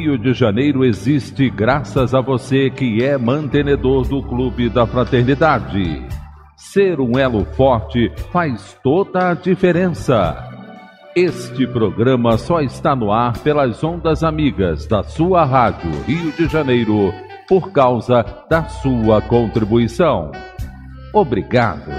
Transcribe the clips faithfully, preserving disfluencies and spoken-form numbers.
Rio de Janeiro existe graças a você que é mantenedor do Clube da Fraternidade. Ser um elo forte faz toda a diferença. Este programa só está no ar pelas ondas amigas da sua Rádio Rio de Janeiro por causa da sua contribuição. Obrigado.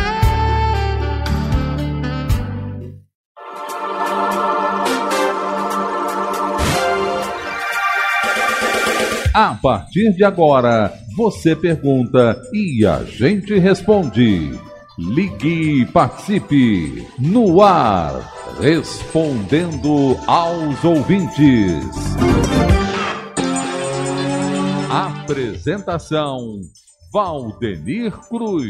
A partir de agora, você pergunta e a gente responde. Ligue e participe no ar, respondendo aos ouvintes. Apresentação, Valdenir Cruz.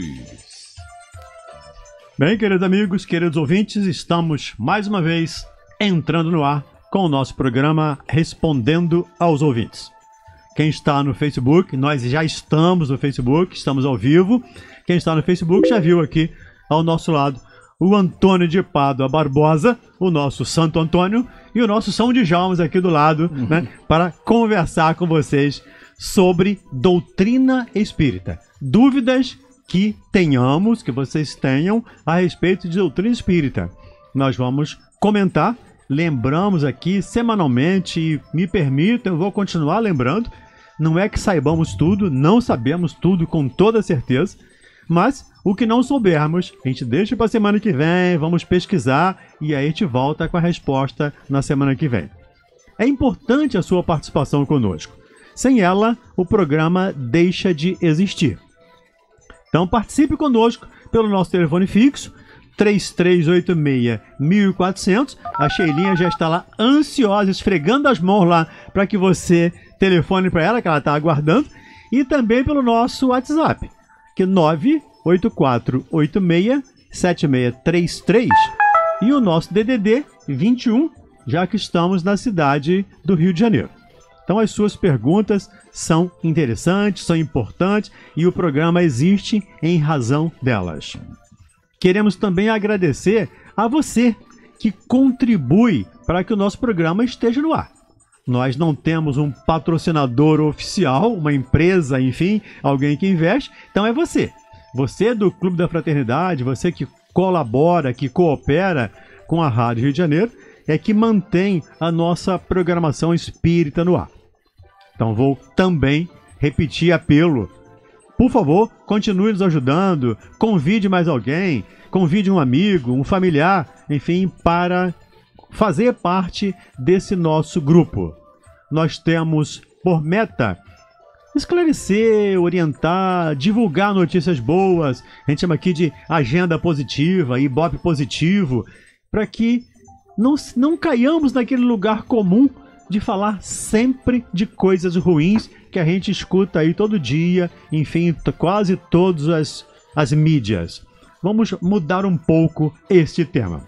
Bem, queridos amigos, queridos ouvintes, estamos mais uma vez entrando no ar com o nosso programa Respondendo aos Ouvintes. Quem está no Facebook, nós já estamos no Facebook, estamos ao vivo. Quem está no Facebook já viu aqui ao nosso lado o Antônio de Pádua Barbosa, o nosso Santo Antônio, e o nosso São Djalmas aqui do lado, uhum. né, para conversar com vocês sobre doutrina espírita. Dúvidas que tenhamos, que vocês tenham a respeito de doutrina espírita. Nós vamos comentar, lembramos aqui semanalmente, e me permitam, eu vou continuar lembrando. Não é que saibamos tudo, não sabemos tudo com toda certeza, mas o que não soubermos, a gente deixa para a semana que vem, vamos pesquisar e aí a gente volta com a resposta na semana que vem. É importante a sua participação conosco. Sem ela, o programa deixa de existir. Então participe conosco pelo nosso telefone fixo, três três oito seis, mil e quatrocentos. A Sheilinha já está lá ansiosa, esfregando as mãos lá para que você telefone para ela, que ela está aguardando. E também pelo nosso WhatsApp, que é nove oito quatro oito seis, sete seis três três. E o nosso D D D vinte e um, já que estamos na cidade do Rio de Janeiro. Então as suas perguntas são interessantes, são importantes e o programa existe em razão delas. Queremos também agradecer a você que contribui para que o nosso programa esteja no ar. Nós não temos um patrocinador oficial, uma empresa, enfim, alguém que investe. Então é você. Você do Clube da Fraternidade, você que colabora, que coopera com a Rádio Rio de Janeiro, é que mantém a nossa programação espírita no ar. Então vou também repetir apelo. Por favor, continue nos ajudando, convide mais alguém, convide um amigo, um familiar, enfim, para fazer parte desse nosso grupo. Nós temos por meta esclarecer, orientar, divulgar notícias boas, a gente chama aqui de agenda positiva, ibope positivo, para que não, não caiamos naquele lugar comum de falar sempre de coisas ruins que a gente escuta aí todo dia, enfim, quase todas as, as mídias. Vamos mudar um pouco este tema.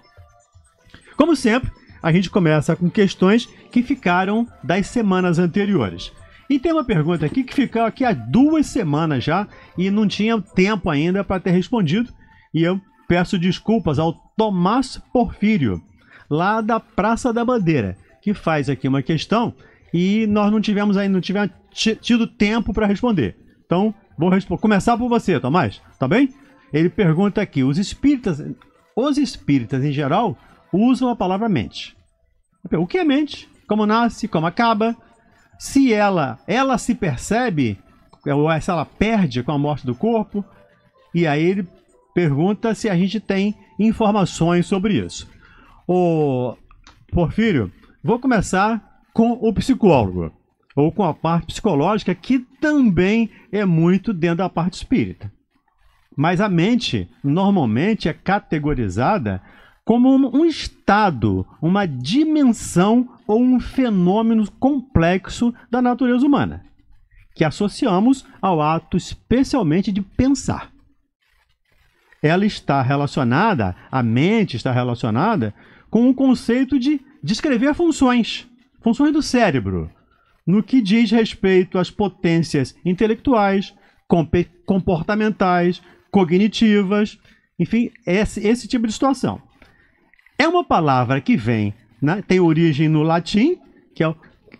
Como sempre, a gente começa com questões que ficaram das semanas anteriores. E tem uma pergunta aqui que ficou aqui há duas semanas já e não tinha tempo ainda para ter respondido. E eu peço desculpas ao Tomás Porfírio, lá da Praça da Bandeira, que faz aqui uma questão e nós não tivemos ainda, não tivemos tido tempo para responder. Então, vou começar por você, Tomás, tá bem? Ele pergunta aqui, os espíritas, os espíritas em geral usam a palavra mente. O que é mente? Como nasce, como acaba? Se ela, ela se percebe, ou se ela perde com a morte do corpo? E aí ele pergunta se a gente tem informações sobre isso. Ô, Porfírio, vou começar com o psicólogo, ou com a parte psicológica, que também é muito dentro da parte espírita. Mas a mente, normalmente, é categorizada como um estado, uma dimensão ou um fenômeno complexo da natureza humana, que associamos ao ato especialmente de pensar. Ela está relacionada, a mente está relacionada com o conceito de descrever funções, funções do cérebro, no que diz respeito às potências intelectuais, comportamentais, cognitivas, enfim, esse, esse tipo de situação. É uma palavra que vem, né, tem origem no latim, que é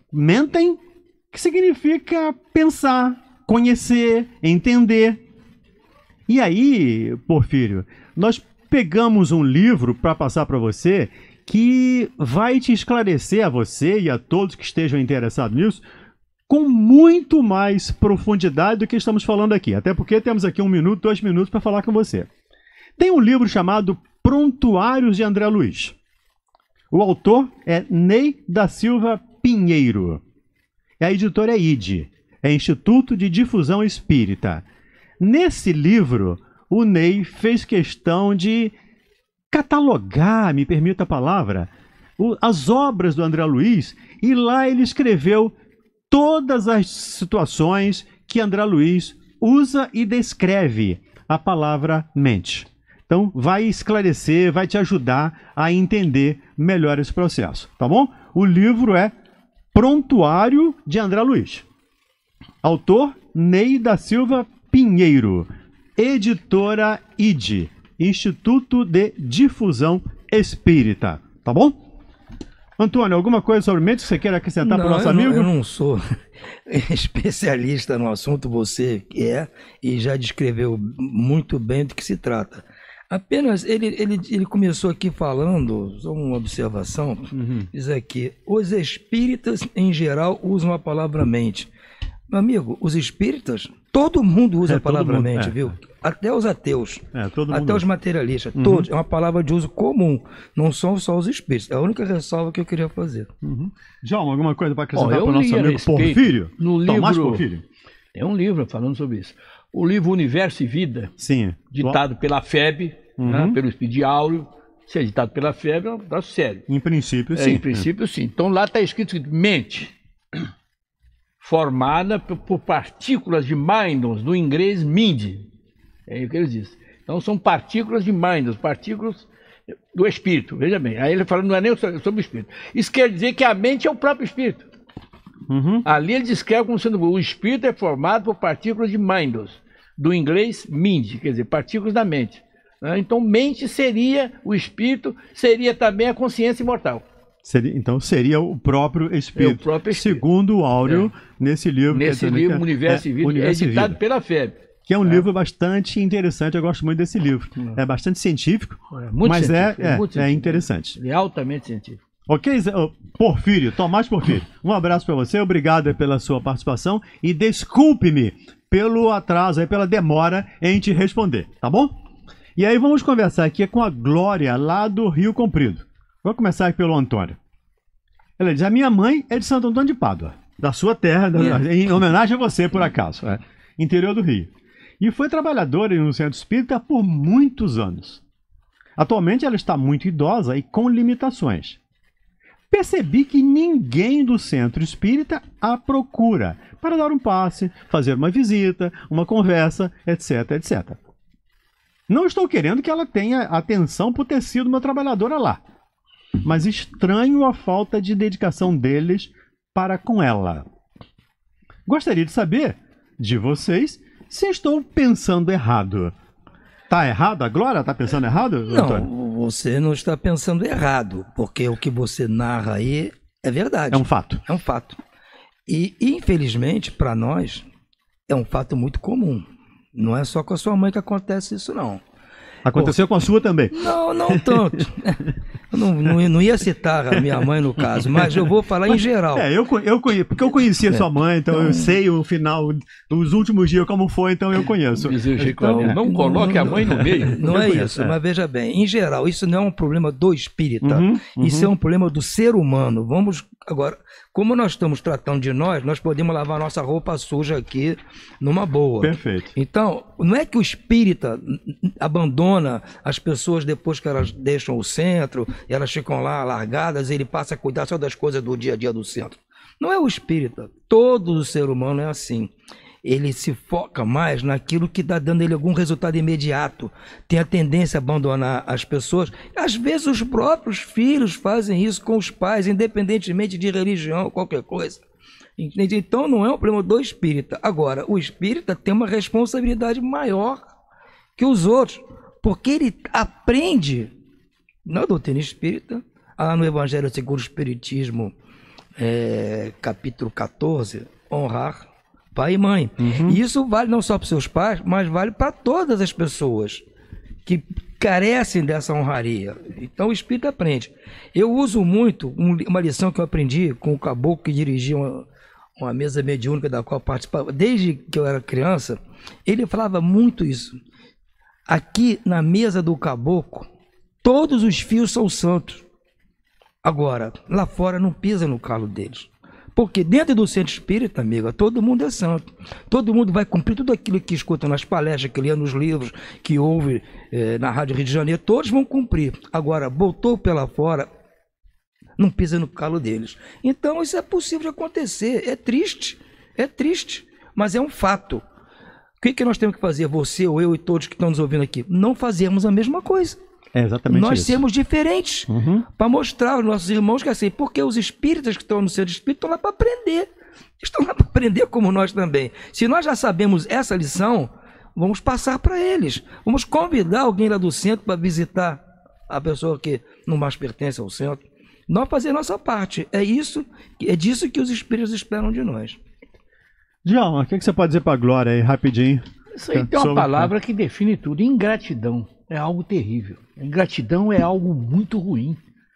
Mentem, que significa pensar, conhecer, entender. E aí, Porfírio, nós pegamos um livro para passar para você que vai te esclarecer a você e a todos que estejam interessados nisso com muito mais profundidade do que estamos falando aqui. Até porque temos aqui um minuto, dois minutos para falar com você. Tem um livro chamado Prontuários de André Luiz. O autor é Ney da Silva Pinheiro. A editora é I D, é Instituto de Difusão Espírita. Nesse livro, o Ney fez questão de catalogar, me permita a palavra, o, as obras do André Luiz, e lá ele escreveu todas as situações que André Luiz usa e descreve a palavra mente. Então, vai esclarecer, vai te ajudar a entender melhor esse processo, tá bom? O livro é Prontuário de André Luiz. Autor, Ney da Silva Pinheiro. Editora I D, Instituto de Difusão Espírita. Tá bom? Antônio, alguma coisa sobre mente que você queira acrescentar para o nosso eu amigo? Não, eu não sou especialista no assunto, você é, e já descreveu muito bem do que se trata. Apenas, ele, ele, ele começou aqui falando, só uma observação, uhum. diz aqui, os espíritas em geral usam a palavra mente. Meu amigo, os espíritas, todo mundo usa é, a palavra mundo, mente, é, viu? É. Até os ateus, é, todo até mundo. Os materialistas, uhum. todos, é uma palavra de uso comum, não são só os espíritos. É a única ressalva que eu queria fazer. Uhum. João, alguma coisa para acrescentar para o nosso amigo Porfírio? No livro, Tomás Porfírio. Tem um livro falando sobre isso. O livro Universo e Vida, sim, ditado pela F E B, uhum. né, pelo Espírito Áureo. Se é ditado pela F E B, é um braço sério. Em princípio, é, sim. Em princípio, sim. Então lá está escrito mente, formada por partículas de mindons, do inglês mind. É o que eles dizem. Então são partículas de mindons, partículas do espírito. Veja bem, aí ele fala, não é nem sobre o espírito. Isso quer dizer que a mente é o próprio espírito. Uhum. Ali ele descreve como sendo o espírito é formado por partículas de mindons, do inglês mind, quer dizer, partículas da mente. Então mente seria o espírito, seria também a consciência imortal. Seria, então seria o próprio espírito, é o próprio espírito. Segundo o Áureo, é. nesse livro. Nesse livro, que é, Universo é, e Vida, Universo editado pela F E B. Que é um é. livro bastante interessante, eu gosto muito desse livro. É, é bastante científico, é, muito mas científico, é, é, muito é interessante. É altamente científico. Ok, Porfírio, Tomás Porfírio, um abraço para você, obrigado pela sua participação e desculpe-me pelo atraso, pela demora em te responder, tá bom? E aí vamos conversar aqui com a Glória, lá do Rio Comprido. Vou começar aqui pelo Antônio. Ela diz, a minha mãe é de Santo Antônio de Pádua, da sua terra, é. em homenagem a você, por acaso, é, interior do Rio. E foi trabalhadora no centro espírita por muitos anos. Atualmente ela está muito idosa e com limitações. Percebi que ninguém do centro espírita a procura para dar um passe, fazer uma visita, uma conversa, etc, etcétera. Não estou querendo que ela tenha atenção por ter sido uma trabalhadora lá, mas estranho a falta de dedicação deles para com ela. Gostaria de saber de vocês se estou pensando errado. Tá errado? A Glória está pensando errado, não, Antônio? Você não está pensando errado, porque o que você narra aí é verdade. É um fato. É um fato. E, infelizmente, para nós, é um fato muito comum. Não é só com a sua mãe que acontece isso, não. Aconteceu Pô, com a sua também? Não, não tanto. Eu não, não, não ia citar a minha mãe no caso, mas eu vou falar mas, em geral. É, eu, eu conheço, porque eu conhecia é. sua mãe, então, então eu sei o final, os últimos dias como foi, então eu conheço. Então, não coloque não, a mãe no meio. Não é isso, é. mas veja bem, em geral, isso não é um problema do espírita, uhum, uhum. isso é um problema do ser humano. Vamos agora, como nós estamos tratando de nós, nós podemos lavar nossa roupa suja aqui numa boa. Perfeito. Então, não é que o espírita abandona as pessoas depois que elas deixam o centro, e elas ficam lá largadas, e ele passa a cuidar só das coisas do dia a dia do centro. Não é o espírita. Todo o ser humano é assim. Ele se foca mais naquilo que está dando ele algum resultado imediato. Tem a tendência a abandonar as pessoas. Às vezes os próprios filhos fazem isso com os pais, independentemente de religião, qualquer coisa. Então não é um problema do espírita. Agora, o espírita tem uma responsabilidade maior que os outros, porque ele aprende na doutrina espírita, no Evangelho segundo o Espiritismo, é, capítulo quatorze, honrar pai e mãe. Uhum. E isso vale não só para os seus pais, mas vale para todas as pessoas que carecem dessa honraria. Então o espírito aprende. Eu uso muito um, uma lição que eu aprendi com o caboclo que dirigia uma, uma mesa mediúnica da qual eu participava desde que eu era criança. Ele falava muito isso. Aqui na mesa do caboclo, todos os fios são santos. Agora, lá fora não pisa no calo deles. Porque dentro do centro espírita, amiga, todo mundo é santo. Todo mundo vai cumprir tudo aquilo que escuta nas palestras, que lê nos livros, que ouve eh, na Rádio Rio de Janeiro. Todos vão cumprir. Agora, botou pela fora, não pisa no calo deles. Então, isso é possível de acontecer. É triste. É triste. Mas é um fato. O que, que nós temos que fazer? Você, ou eu e todos que estão nos ouvindo aqui. Não fazemos a mesma coisa. É exatamente Nós isso. sermos diferentes, Uhum. para mostrar aos nossos irmãos que assim, porque os espíritas que estão no centro espírita estão lá para aprender, estão lá para aprender como nós também. Se nós já sabemos essa lição, vamos passar para eles, vamos convidar alguém lá do centro para visitar a pessoa que não mais pertence ao centro. Nós fazer a nossa parte, é isso, é disso que os espíritos esperam de nós. Djalma, o que, que você pode dizer para a Glória aí, rapidinho? Isso aí tem uma Sobre- palavra que define tudo. Ingratidão é algo terrível. Ingratidão é algo muito ruim.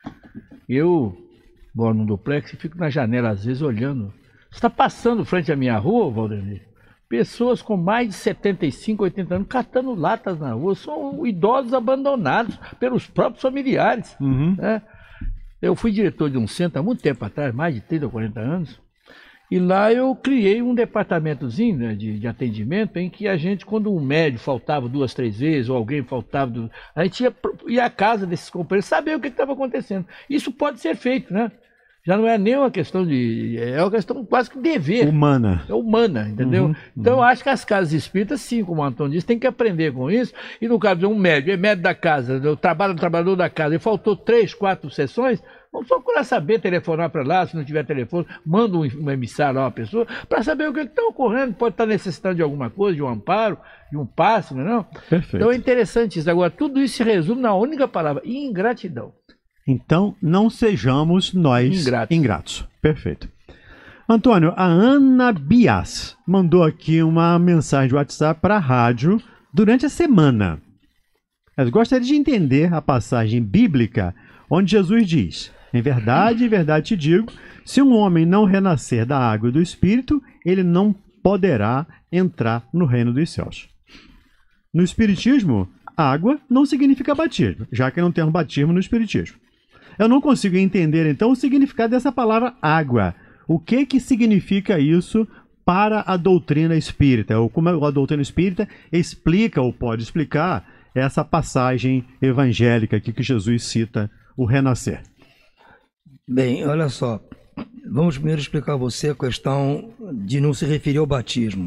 Eu moro num duplex e fico na janela às vezes olhando. Você está passando frente à minha rua, Valdemir? Pessoas com mais de setenta e cinco, oitenta anos catando latas na rua. São idosos abandonados pelos próprios familiares. Uhum. Né? Eu fui diretor de um centro há muito tempo atrás, mais de trinta ou quarenta anos. E lá eu criei um departamentozinho, né, de, de atendimento em que a gente, quando um médico faltava duas, três vezes, ou alguém faltava, duas, a gente ia, pro- ia à casa desses companheiros saber o que estava acontecendo. Isso pode ser feito, né? Já não é nem uma questão de... é uma questão quase que dever. Humana. É humana, entendeu? Uhum, Então eu acho que as casas espíritas, sim, como o Antônio disse, tem que aprender com isso. E no caso de um médico, é médico da casa, eu trabalho no trabalhador da casa, e faltou três, quatro sessões, vamos procurar saber, telefonar para lá, se não tiver telefone, manda um, um emissário lá, uma pessoa, para saber o que está ocorrendo, pode estar necessitando de alguma coisa, de um amparo, de um passe, não é não? Perfeito. Então é interessante isso. Agora, tudo isso se resume na única palavra, ingratidão. Então, não sejamos nós Ingratos. ingratos. Perfeito. Antônio, a Ana Bias mandou aqui uma mensagem de WhatsApp para a rádio durante a semana. Ela gostaria de entender a passagem bíblica onde Jesus diz: em verdade, em verdade te digo, se um homem não renascer da água e do Espírito, ele não poderá entrar no reino dos céus. No Espiritismo, água não significa batismo, já que não temos batismo no Espiritismo. Eu não consigo entender, então, o significado dessa palavra água. O que que significa isso para a doutrina espírita? Ou como a doutrina espírita explica ou pode explicar essa passagem evangélica aqui que Jesus cita, o renascer? Bem, olha só, vamos primeiro explicar a você a questão de não se referir ao batismo.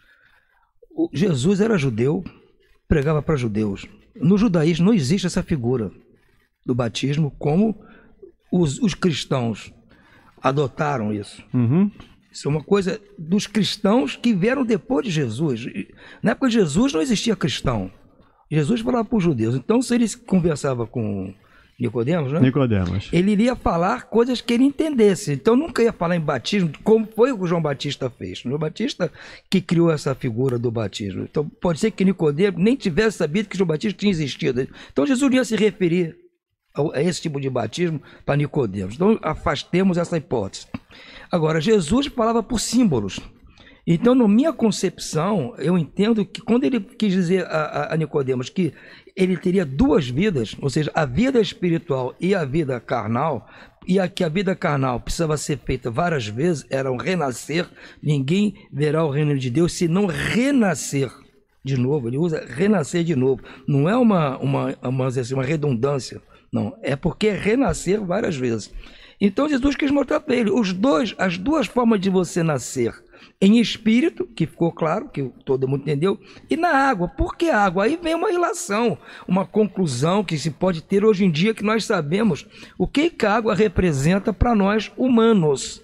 O Jesus era judeu, pregava para judeus. No judaísmo não existe essa figura do batismo como os, os cristãos adotaram isso. Uhum. Isso é uma coisa dos cristãos que vieram depois de Jesus. Na época de Jesus não existia cristão. Jesus falava para os judeus. Então, se ele conversava com Nicodemos, né? Nicodemos. Ele iria falar coisas que ele entendesse. Então nunca ia falar em batismo, como foi o que o João Batista fez. O João Batista que criou essa figura do batismo. Então pode ser que Nicodemo nem tivesse sabido que João Batista tinha existido. Então Jesus não ia se referir a esse tipo de batismo para Nicodemos. Então afastemos essa hipótese. Agora, Jesus falava por símbolos. Então, na minha concepção, eu entendo que quando ele quis dizer a, a, a Nicodemos que ele teria duas vidas, ou seja, a vida espiritual e a vida carnal, e a, que a vida carnal precisava ser feita várias vezes, era um renascer, ninguém verá o reino de Deus se não renascer de novo. Ele usa renascer de novo. Não é uma, uma, uma, assim, uma redundância, não. É porque é renascer várias vezes. Então, Jesus quis mostrar para ele os dois, as duas formas de você nascer. Em espírito, que ficou claro, que todo mundo entendeu, e na água. Por que água? Aí vem uma relação, uma conclusão que se pode ter hoje em dia, que nós sabemos o que, que a água representa para nós humanos.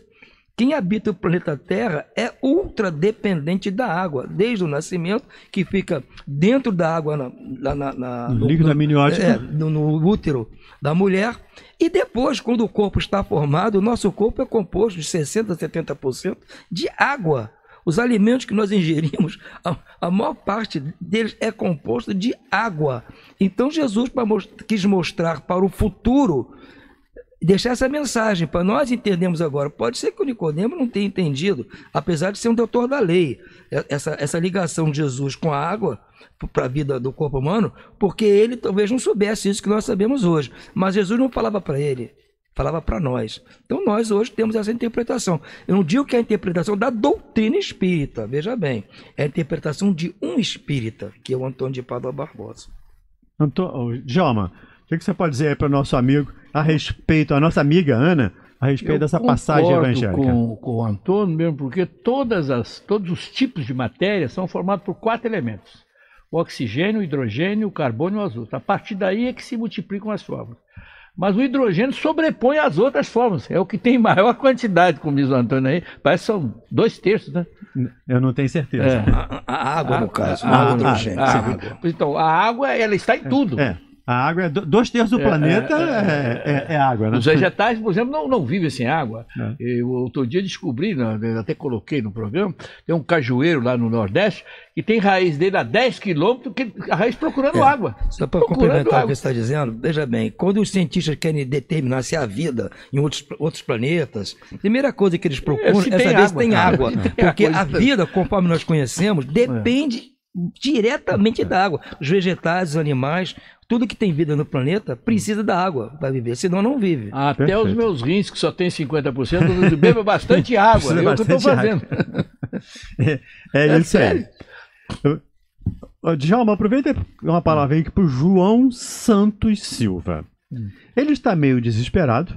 Quem habita o planeta Terra é ultra dependente da água, desde o nascimento, que fica dentro da água, na, na, na, no líquido no, amniótico, é, no, no útero da mulher, e depois, quando o corpo está formado, o nosso corpo é composto de sessenta por cento a setenta por cento de água. Os alimentos que nós ingerimos, a, a maior parte deles é composto de água. Então Jesus pra most- quis mostrar para o futuro, deixar essa mensagem para nós entendermos agora. Pode ser que o Nicodemo não tenha entendido, apesar de ser um doutor da lei, essa, essa ligação de Jesus com a água para a vida do corpo humano, porque ele talvez não soubesse isso que nós sabemos hoje. Mas Jesus não falava para ele, falava para nós. Então nós hoje temos essa interpretação. Eu não digo que é a interpretação da doutrina espírita, veja bem, é a interpretação de um espírita, que é o Antônio de Pádua Barbosa. Antônio, Djalma, o que você pode dizer aí para o nosso amigo a respeito, a nossa amiga Ana, a respeito Eu dessa passagem evangélica? Com, com o Antônio mesmo, porque todas as, todos os tipos de matéria são formados por quatro elementos: o oxigênio, o hidrogênio, o carbono e o azoto. A partir daí é que se multiplicam as fórmulas. Mas o hidrogênio sobrepõe as outras fórmulas. É o que tem maior quantidade, como diz o Antônio aí. Parece que são dois terços, né? Eu não tenho certeza. É. A, a água, no caso, a, não a, o hidrogênio. a, a, água. Então, a água, ela está em tudo. É. A água é do, dois terços do É, planeta é, é, é, é água, né? Os vegetais, por exemplo, não, não vivem sem água. É. Eu outro dia descobri, né, eu até coloquei no programa, tem um cajueiro lá no Nordeste que tem raiz dele a dez quilômetros, que a raiz procurando É. água. Só para Procurando complementar o água. que você está dizendo, veja bem, quando os cientistas querem determinar se há vida em outros, outros planetas, a primeira coisa que eles procuram É, se é tem saber se água. tem água. Tem Porque água. a vida, conforme nós conhecemos, depende diretamente da água. Os vegetais, os animais, tudo que tem vida no planeta precisa da água para viver, senão não vive. Até Perfeito. os meus rins, que só tem cinquenta por cento, eu bebo bastante água. Precisa É o que eu estou bastante fazendo. É, é É isso aí. sério. Eu- Ô, Djalma, aproveita uma palavra aí para o João Santos Silva. Ele está meio desesperado.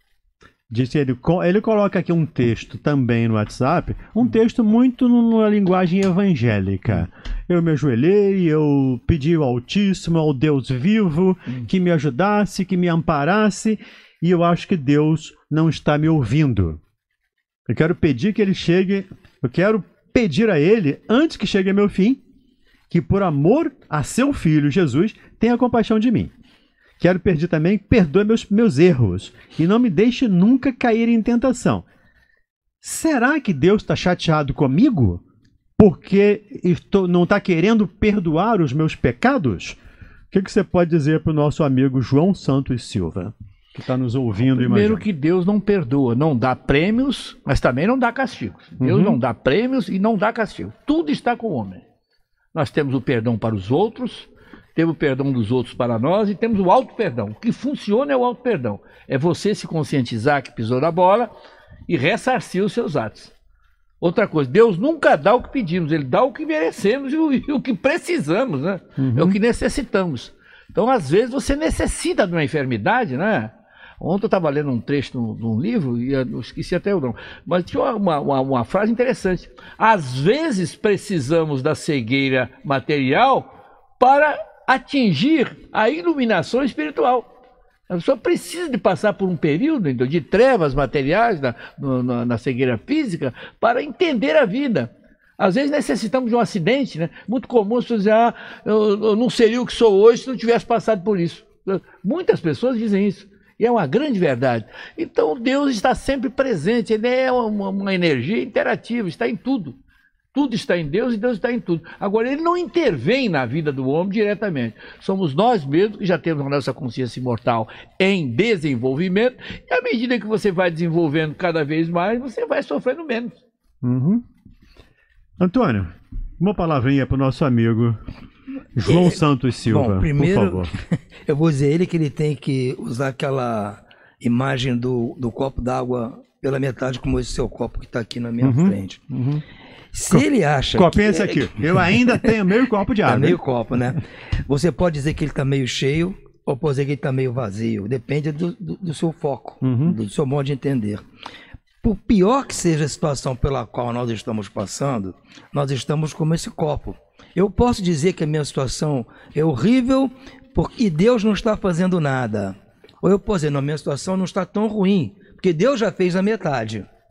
Diz que ele, co- ele coloca aqui um texto também no WhatsApp, um texto muito numa linguagem evangélica. Eu me ajoelhei, eu pedi ao Altíssimo, ao Deus vivo, que me ajudasse, que me amparasse, e eu acho que Deus não está me ouvindo. Eu quero pedir que ele chegue, eu quero pedir a ele, antes que chegue a meu fim, que por amor a seu filho Jesus, tenha compaixão de mim. Quero pedir também, perdoe meus, meus erros e não me deixe nunca cair em tentação. Será que Deus está chateado comigo porque estou, não está querendo perdoar os meus pecados? O que, que você pode dizer para o nosso amigo João Santos Silva, que está nos ouvindo? Primeiro imagina? que Deus não perdoa, não dá prêmios, mas também não dá castigos. Deus Uhum. não dá prêmios e não dá castigo. Tudo está com o homem. Nós temos o perdão para os outros, temos o perdão dos outros para nós e temos o auto-perdão. O que funciona é o auto-perdão. É você se conscientizar que pisou na bola e ressarcir os seus atos. Outra coisa, Deus nunca dá o que pedimos, Ele dá o que merecemos e o, e o que precisamos, né? Uhum. É o que necessitamos. Então, às vezes, você necessita de uma enfermidade, né? Ontem eu estava lendo um trecho de um, de um livro e eu esqueci até o nome, mas tinha uma, uma, uma frase interessante. Às vezes precisamos da cegueira material para atingir a iluminação espiritual. A pessoa precisa de passar por um período então, de trevas materiais na, no, na, na cegueira física para entender a vida. Às vezes necessitamos de um acidente, né? Muito comum as pessoas dizer, ah, eu, eu não seria o que sou hoje se não tivesse passado por isso. Muitas pessoas dizem isso. E é uma grande verdade. Então Deus está sempre presente, Ele é uma, uma energia interativa, está em tudo. Tudo está em Deus e Deus está em tudo. Agora, Ele não intervém na vida do homem diretamente. Somos nós mesmos que já temos a nossa consciência imortal em desenvolvimento, e à medida que você vai desenvolvendo cada vez mais, você vai sofrendo menos. Uhum. Antônio, uma palavrinha para o nosso amigo João É, Santos Silva, bom, primeiro, por favor. eu vou dizer a ele que ele tem que usar aquela imagem do, do copo d'água pela metade, como esse seu copo que está aqui na minha Uhum, frente. uhum. Se ele acha Copinha que esse aqui. Eu ainda tenho meio copo de é água. meio hein? copo, né? Você pode dizer que ele está meio cheio ou pode dizer que ele está meio vazio. Depende do, do, do seu foco, Uhum. do seu modo de entender. Por pior que seja a situação pela qual nós estamos passando, nós estamos como esse copo. Eu posso dizer que a minha situação é horrível porque Deus não está fazendo nada. Ou eu posso dizer, não, a minha situação não está tão ruim, porque Deus já fez a metade.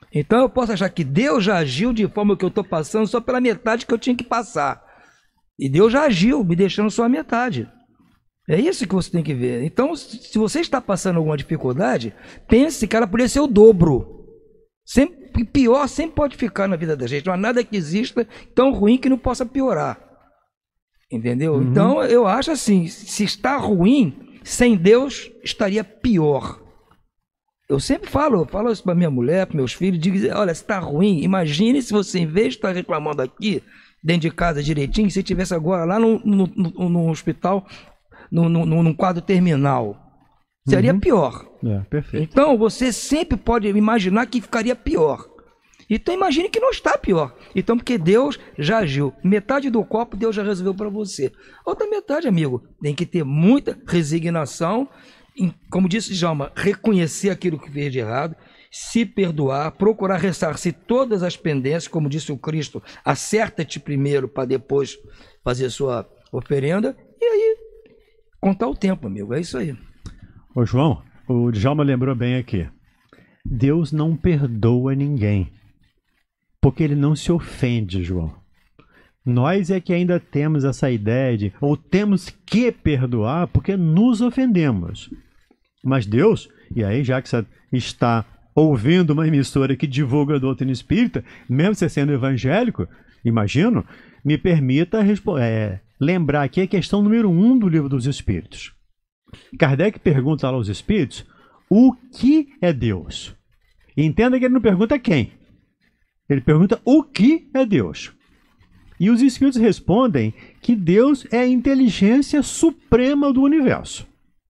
Então eu posso achar que Deus já agiu de forma que eu estou passando só pela metade que eu tinha que passar. E Deus já agiu, me deixando só a metade. É isso que você tem que ver. Então, se você está passando alguma dificuldade, pense que ela poderia ser o dobro. Sempre, pior sempre pode ficar na vida da gente. Não há nada que exista tão ruim que não possa piorar. Entendeu? Uhum. Então, eu acho assim, se está ruim, sem Deus estaria pior. Eu sempre falo, eu falo isso para minha mulher, para meus filhos, digo, olha, se está ruim, imagine se você, em vez de estar reclamando aqui, dentro de casa direitinho, se estivesse agora lá no, no, no, no hospital, no, no, num quadro terminal. Seria uhum. pior. É, perfeito. Então, você sempre pode imaginar que ficaria pior. Então, imagine que não está pior. Então, porque Deus já agiu. Metade do copo, Deus já resolveu para você. Outra metade, amigo, tem que ter muita resignação, em, como disse Djalma, reconhecer aquilo que fez de errado, se perdoar, procurar ressarcir todas as pendências, como disse o Cristo, acerta-te primeiro para depois fazer sua oferenda, e aí contar o tempo, amigo, é isso aí. Ô João, o Djalma lembrou bem aqui, Deus não perdoa ninguém, porque ele não se ofende, João. Nós é que ainda temos essa ideia de, ou temos que perdoar porque nos ofendemos. Mas Deus, e aí já que você está ouvindo uma emissora que divulga a doutrina espírita, mesmo você sendo evangélico, imagino, me permita é, lembrar aqui a questão número um do Livro dos Espíritos. Kardec pergunta lá aos espíritos, o que é Deus? E entenda que ele não pergunta quem. Ele pergunta o que é Deus. E os espíritos respondem que Deus é a inteligência suprema do universo.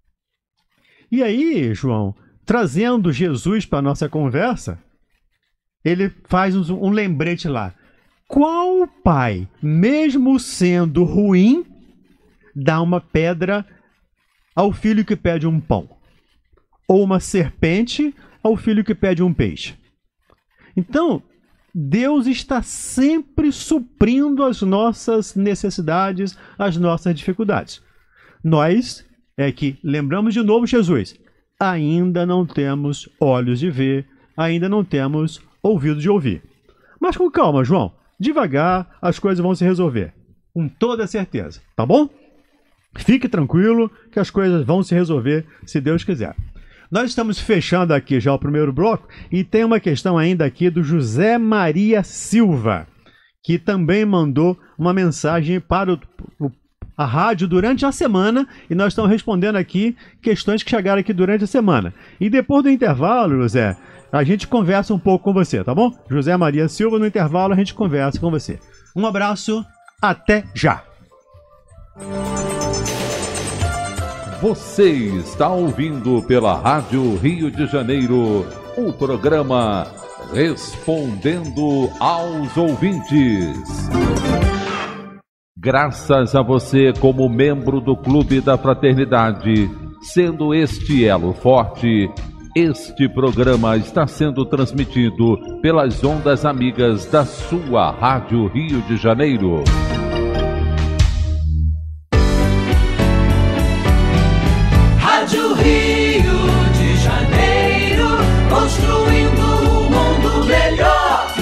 E aí, João, trazendo Jesus para a nossa conversa, ele faz um, um lembrete lá. Qual pai, mesmo sendo ruim, dá uma pedra ao filho que pede um pão? Ou uma serpente ao filho que pede um peixe? Então, Deus está sempre suprindo as nossas necessidades, as nossas dificuldades. Nós é que lembramos de novo Jesus. Ainda não temos olhos de ver, ainda não temos ouvidos de ouvir. Mas com calma, João. Devagar, as coisas vão se resolver. Com toda certeza, tá bom? Fique tranquilo que as coisas vão se resolver, se Deus quiser. Nós estamos fechando aqui já o primeiro bloco e tem uma questão ainda aqui do José Maria Silva, que também mandou uma mensagem para o, o, a rádio durante a semana e nós estamos respondendo aqui questões que chegaram aqui durante a semana. E depois do intervalo, José, a gente conversa um pouco com você, tá bom? José Maria Silva, no intervalo a gente conversa com você. Um abraço, até já! Você está ouvindo pela Rádio Rio de Janeiro o programa Respondendo aos Ouvintes. Graças a você como membro do Clube da Fraternidade, sendo este elo forte, este programa está sendo transmitido pelas ondas amigas da sua Rádio Rio de Janeiro. Rádio Rio de Janeiro, construindo um mundo melhor.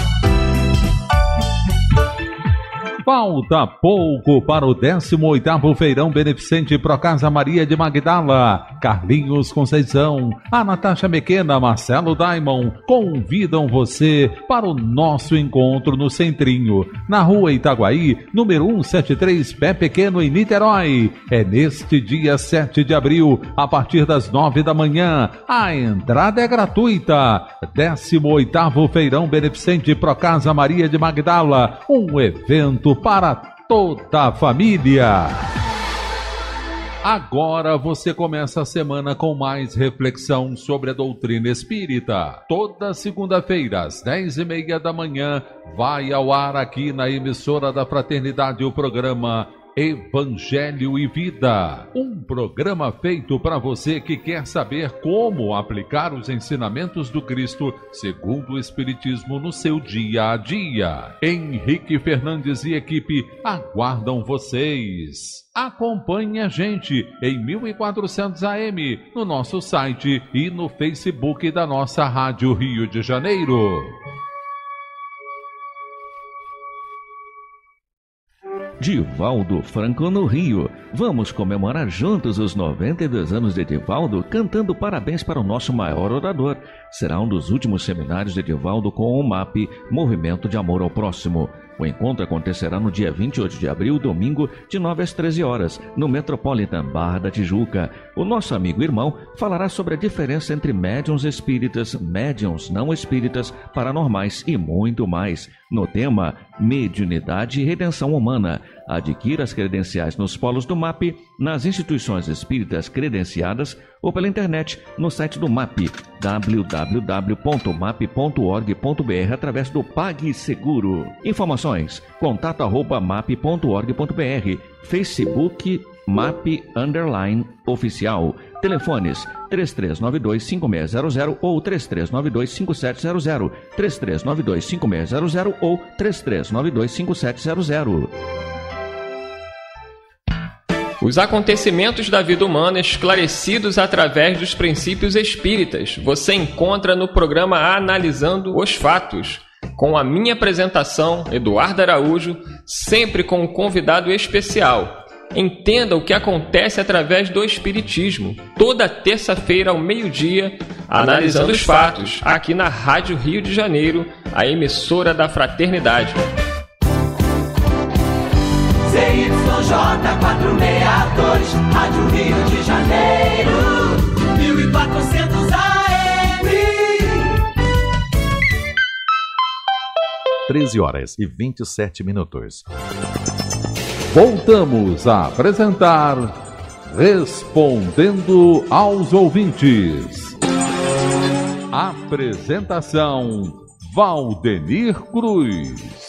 Falta pouco para o décimo oitavo Feirão Beneficente Procasa Maria de Magdala. Carlinhos Conceição, a Natasha Mequena, Marcelo Daimon convidam você para o nosso encontro no Centrinho, na rua Itaguaí, número cento e setenta e três, Pé Pequeno, em Niterói. É neste dia sete de abril, a partir das nove da manhã. A entrada é gratuita. décimo oitavo Feirão Beneficente Procasa Maria de Magdala, um evento para toda a família. Agora você começa a semana com mais reflexão sobre a doutrina espírita. Toda segunda-feira, às dez e meia da manhã, vai ao ar aqui na emissora da Fraternidade o programa Evangelho e Vida, um programa feito para você que quer saber como aplicar os ensinamentos do Cristo segundo o Espiritismo no seu dia a dia. Henrique Fernandes e equipe aguardam vocês. Acompanhe a gente em mil e quatrocentos A M, no nosso site e no Facebook da nossa Rádio Rio de Janeiro. Divaldo Franco no Rio. Vamos comemorar juntos os noventa e dois anos de Divaldo, cantando parabéns para o nosso maior orador. Será um dos últimos seminários de Divaldo com o M A P, Movimento de Amor ao Próximo. O encontro acontecerá no dia vinte e oito de abril, domingo, de nove às treze horas, no Metropolitan Barra da Tijuca. O nosso amigo irmão falará sobre a diferença entre médiuns espíritas, médiuns não espíritas, paranormais e muito mais. No tema Mediunidade e Redenção Humana. Adquira as credenciais nos polos do M A P, nas instituições espíritas credenciadas ou pela internet no site do M A P, w w w ponto map ponto org ponto b r, através do PagSeguro. Informações: contato arroba map ponto org ponto b r, Facebook Map Underline Oficial. Telefones três três nove dois cinco seis zero zero ou três três nove dois cinco sete zero zero, três três nove dois cinco seis zero zero ou três três nove dois cinco sete zero zero. Os acontecimentos da vida humana esclarecidos através dos princípios espíritas você encontra no programa Analisando os Fatos, com a minha apresentação, Eduardo Araújo, sempre com um convidado especial. Entenda o que acontece através do Espiritismo, toda terça-feira ao meio-dia, Analisando os Fatos, aqui na Rádio Rio de Janeiro, a emissora da Fraternidade. Z Y J quatrocentos e sessenta e dois, Rádio Rio de Janeiro, mil e quatrocentos A M. treze horas e vinte e sete minutos. Voltamos a apresentar Respondendo aos Ouvintes. Apresentação: Valdenir Cruz.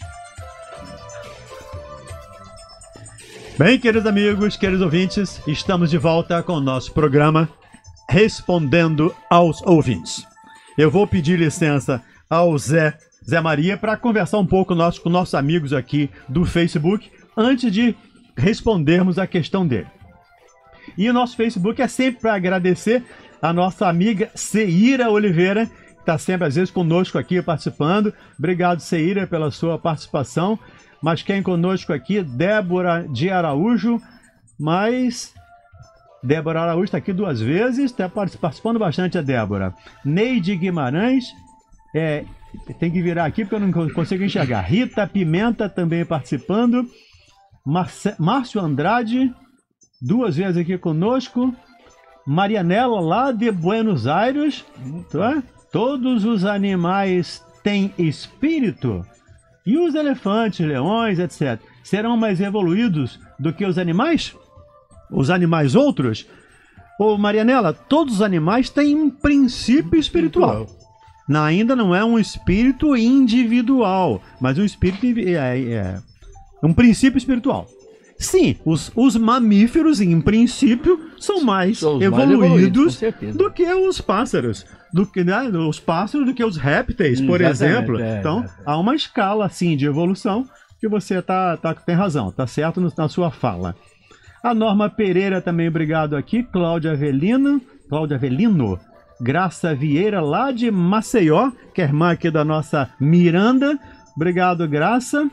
Bem, queridos amigos, queridos ouvintes, estamos de volta com o nosso programa Respondendo aos Ouvintes. Eu vou pedir licença ao Zé, Zé Maria para conversar um pouco nosso, com nossos amigos aqui do Facebook, antes de respondermos a questão dele. E o nosso Facebook é sempre para agradecer a nossa amiga Ceíra Oliveira, que está sempre às vezes conosco aqui participando. Obrigado, Ceíra, pela sua participação. Mas quem conosco aqui, Débora de Araújo, mas Débora Araújo está aqui duas vezes, está participando bastante a Débora. Neide Guimarães, é, tem que virar aqui porque eu não consigo enxergar. Rita Pimenta também participando. Marce, Márcio Andrade, duas vezes aqui conosco. Marianela, lá de Buenos Aires. Tá? Todos os animais têm espírito? E os elefantes, leões, etcétera, serão mais evoluídos do que os animais? Os animais outros? Ô Marianela, todos os animais têm um princípio espiritual. Não, ainda não é um espírito individual, mas um espírito é, é um princípio espiritual. Sim, os, os mamíferos, em princípio, são mais são evoluídos, mais evoluídos do que os pássaros. Do que, né, os pássaros, do que os répteis, por Exatamente, exemplo. É, então, é, é. há uma escala, assim, de evolução que você tá, tá, tem razão, tá certo no, na sua fala. A Norma Pereira também, obrigado aqui. Cláudia Avelino, Cláudia Avelino, Graça Vieira, lá de Maceió, que é irmã aqui da nossa Miranda. Obrigado, Graça.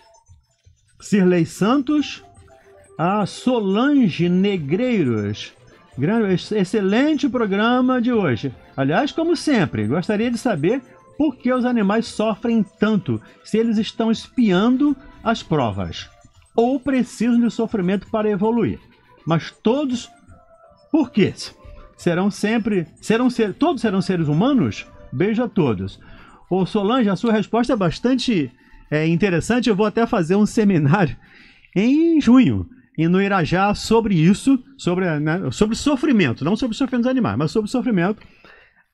Cirlei Santos. A Solange Negreiros. Excelente programa de hoje. Aliás, como sempre, gostaria de saber por que os animais sofrem tanto, se eles estão espiando as provas, ou precisam de sofrimento para evoluir. Mas todos, por quê? Serão sempre, serão ser, todos serão seres humanos? Beijo a todos. Ô Solange, a sua resposta é bastante é, interessante. Eu vou até fazer um seminário em junho, e no Irajá, sobre isso, sobre, né, sobre sofrimento, não sobre sofrimento dos animais, mas sobre sofrimento.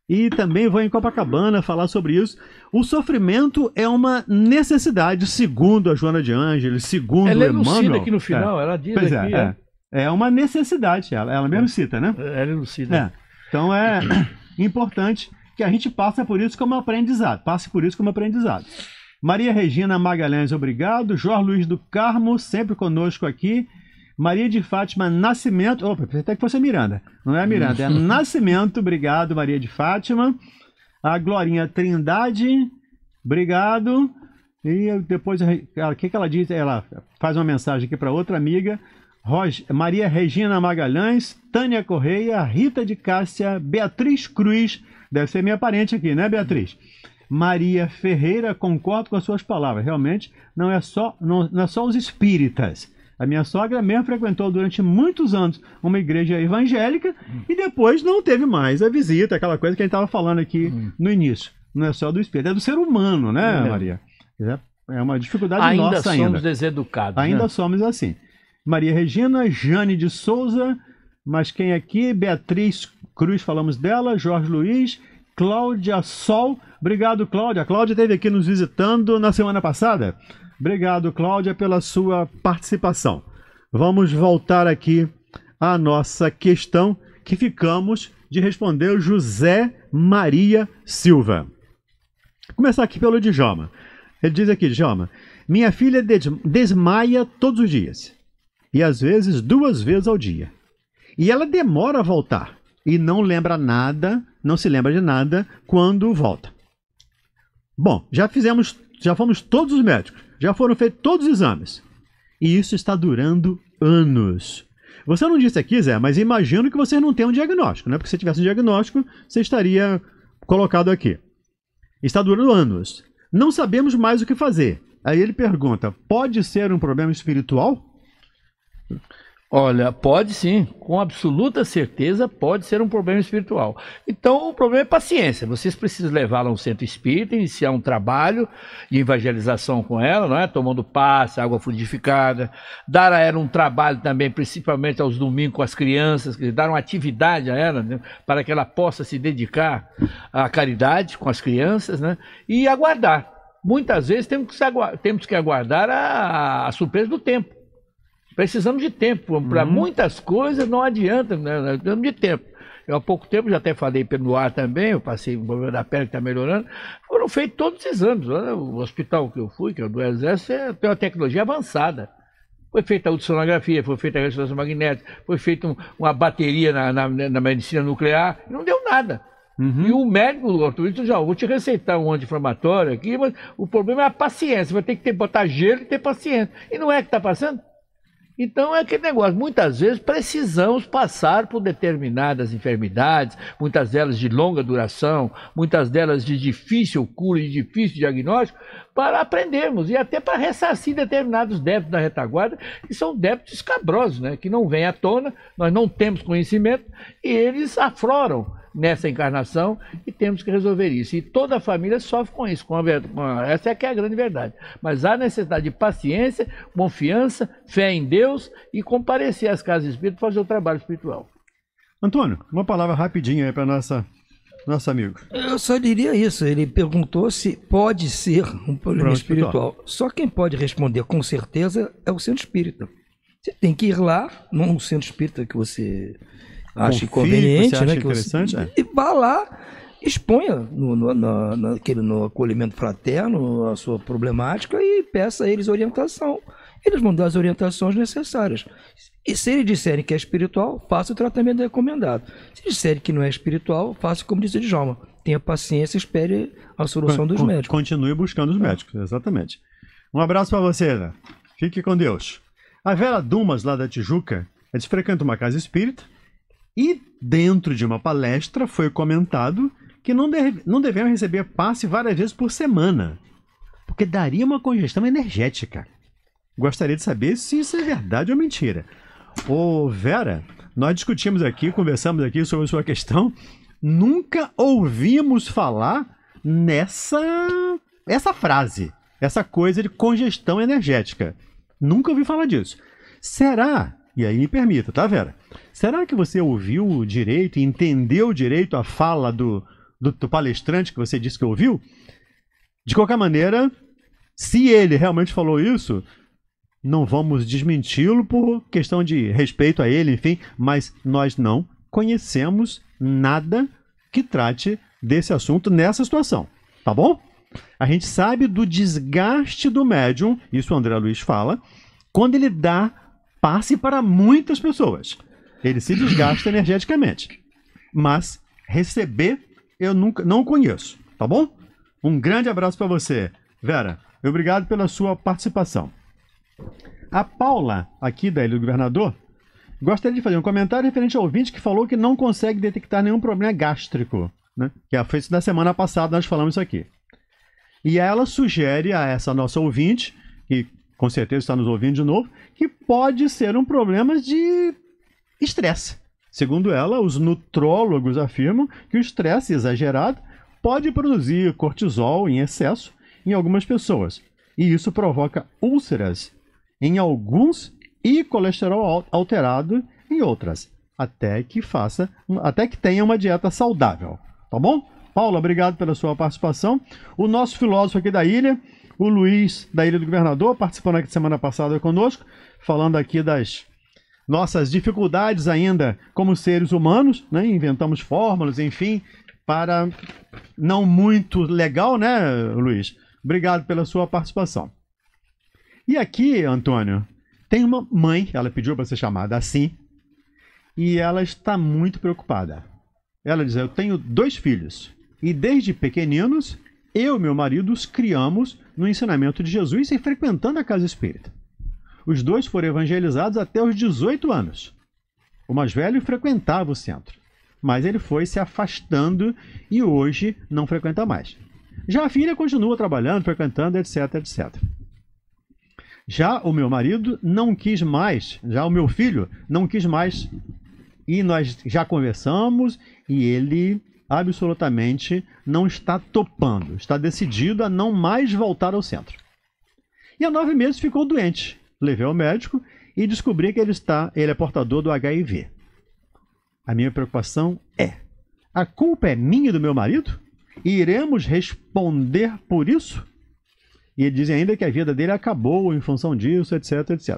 E também vou em Copacabana falar sobre isso. O sofrimento é uma necessidade, segundo a Joana de Ângeles, segundo ela Emmanuel. Ela elucida aqui no final, é. ela diz pois aqui. É, é. é uma necessidade, ela, ela mesmo cita, né? Ela elucida. É. Então é importante que a gente passe por isso como aprendizado. Passe por isso como aprendizado. Maria Regina Magalhães, obrigado. Jorge Luiz do Carmo, sempre conosco aqui. Maria de Fátima Nascimento. Opa, pensei até que fosse a Miranda. Não é a Miranda, é a Nascimento. Obrigado, Maria de Fátima. A Glorinha Trindade. Obrigado. E depois, o que, que ela diz? Ela faz uma mensagem aqui para outra amiga. Roge, Maria Regina Magalhães. Tânia Correia. Rita de Cássia. Beatriz Cruz. Deve ser minha parente aqui, né, Beatriz? Maria Ferreira, concordo com as suas palavras. Realmente, não é só, não, não é só os espíritas. A minha sogra mesmo frequentou durante muitos anos uma igreja evangélica e depois não teve mais a visita, aquela coisa que a gente estava falando aqui hum. no início. Não é só do espírito, é do ser humano, né, é. Maria? É uma dificuldade ainda nossa ainda. Ainda somos deseducados. Ainda né? somos assim. Maria Regina, Jane de Souza, mas quem aqui? Beatriz Cruz, falamos dela, Jorge Luiz, Cláudia Sol. Obrigado, Cláudia. A Cláudia esteve aqui nos visitando na semana passada. Obrigado, Cláudia, pela sua participação. Vamos voltar aqui à nossa questão que ficamos de responder o José Maria Silva. Vou começar aqui pelo Djalma. Ele diz aqui, Djalma, minha filha des desmaia todos os dias. E às vezes duas vezes ao dia. E ela demora a voltar. E não lembra nada, não se lembra de nada quando volta. Bom, já fizemos, já fomos todos os médicos. Já foram feitos todos os exames. E isso está durando anos. Você não disse aqui, Zé, mas imagino que você não tem um diagnóstico, né? Porque se tivesse um diagnóstico, você estaria colocado aqui. Está durando anos. Não sabemos mais o que fazer. Aí ele pergunta, pode ser um problema espiritual? Olha, pode sim, com absoluta certeza pode ser um problema espiritual. Então o problema é paciência, vocês precisam levá-la a um centro espírita, iniciar um trabalho de evangelização com ela, não é? Tomando passe, água fluidificada, dar a ela um trabalho também, principalmente aos domingos com as crianças, dar uma atividade a ela, né? Para que ela possa se dedicar à caridade com as crianças, né? E aguardar. Muitas vezes temos que, agu temos que aguardar a, a surpresa do tempo. Precisamos de tempo, para uhum. muitas coisas não adianta, né? Nós precisamos de tempo. Eu há pouco tempo, já até falei pelo ar também, eu passei um problema da pele que está melhorando, foram feitos todos os exames. O hospital que eu fui, que é o do Exército, tem uma tecnologia avançada. Foi feita a ultrassonografia, foi feita a ressonância magnética, foi feita um, uma bateria na, na, na medicina nuclear, e não deu nada. Uhum. E o médico, o ortopedista, já vou te receitar um anti-inflamatório aqui, mas o problema é a paciência, vai ter que ter, botar gelo e ter paciência. E não é que está passando? Então é aquele negócio, muitas vezes precisamos passar por determinadas enfermidades, muitas delas de longa duração, muitas delas de difícil cura e difícil diagnóstico, para aprendermos e até para ressarcir determinados débitos da retaguarda, que são débitos escabrosos, né? Que não vêm à tona, nós não temos conhecimento e eles afloram nessa encarnação e temos que resolver isso. E toda a família sofre com isso, com a, com a, essa é que é a grande verdade. Mas há necessidade de paciência, confiança, fé em Deus e comparecer às casas espíritas para fazer o trabalho espiritual. Antônio, uma palavra rapidinha aí para nossa nosso amigo. Eu só diria isso, ele perguntou se pode ser um problema Pronto, espiritual. espiritual. Só quem pode responder com certeza é o centro espírita. Você tem que ir lá, num centro espírita que você acha conveniente, acha né? interessante, que você, é. e vá lá, exponha no, no, no, naquele, no acolhimento fraterno a sua problemática e peça a eles orientação. Eles vão dar as orientações necessárias. E se eles disserem que é espiritual, faça o tratamento recomendado. Se disserem que não é espiritual, faça como disse o Djalma. Tenha paciência, espere a solução dos con médicos. Continue buscando os médicos, exatamente. Um abraço para você, né? Fique com Deus. A Vera Dumas, lá da Tijuca, eles frequentam uma casa espírita e dentro de uma palestra foi comentado que não, deve, não devemos receber passe várias vezes por semana, porque daria uma congestão energética. Gostaria de saber se isso é verdade ou mentira. Ô Vera, nós discutimos aqui, conversamos aqui sobre a sua questão, nunca ouvimos falar nessa essa frase, essa coisa de congestão energética. Nunca ouvi falar disso. Será, e aí me permita, tá Vera? Será que você ouviu direito e entendeu direito a fala do, do, do palestrante que você disse que ouviu. De qualquer maneira, se ele realmente falou isso, não vamos desmenti-lo por questão de respeito a ele, enfim, mas nós não conhecemos nada que trate desse assunto nessa situação, tá bom? A gente sabe do desgaste do médium, isso o André Luiz fala, quando ele dá passe para muitas pessoas. Ele se desgasta energeticamente. Mas receber, eu nunca não conheço, tá bom? Um grande abraço para você, Vera. Obrigado pela sua participação. A Paula, aqui da Ilha do Governador, gostaria de fazer um comentário referente ao ouvinte que falou que não consegue detectar nenhum problema gástrico, né? Que foi isso da semana passada, nós falamos isso aqui. E ela sugere a essa nossa ouvinte, que com certeza está nos ouvindo de novo, que pode ser um problema de estresse. Segundo ela, os nutrólogos afirmam que o estresse exagerado pode produzir cortisol em excesso em algumas pessoas. E isso provoca úlceras em alguns e colesterol alterado em outras. Até que faça, até que tenha uma dieta saudável. Tá bom? Paula, obrigado pela sua participação. O nosso filósofo aqui da ilha, o Luiz, da Ilha do Governador, participando aqui semana passada conosco, falando aqui das nossas dificuldades ainda como seres humanos, né? Inventamos fórmulas, enfim, para não muito legal, né, Luiz? Obrigado pela sua participação. E aqui, Antônio, tem uma mãe, ela pediu para ser chamada assim, e ela está muito preocupada. Ela diz, eu tenho dois filhos, e desde pequeninos, eu e meu marido os criamos no ensinamento de Jesus e frequentando a casa espírita. Os dois foram evangelizados até os dezoito anos. O mais velho frequentava o centro, mas ele foi se afastando e hoje não frequenta mais. Já a filha continua trabalhando, frequentando, etc, etcétera. Já o meu marido não quis mais, já o meu filho não quis mais, e nós já conversamos e ele absolutamente não está topando, está decidido a não mais voltar ao centro. E há nove meses ficou doente. Levei ao médico e descobri que ele, está, ele é portador do H I V. A minha preocupação é, a culpa é minha e do meu marido? E iremos responder por isso? E ele diz ainda que a vida dele acabou em função disso, etc, etcétera.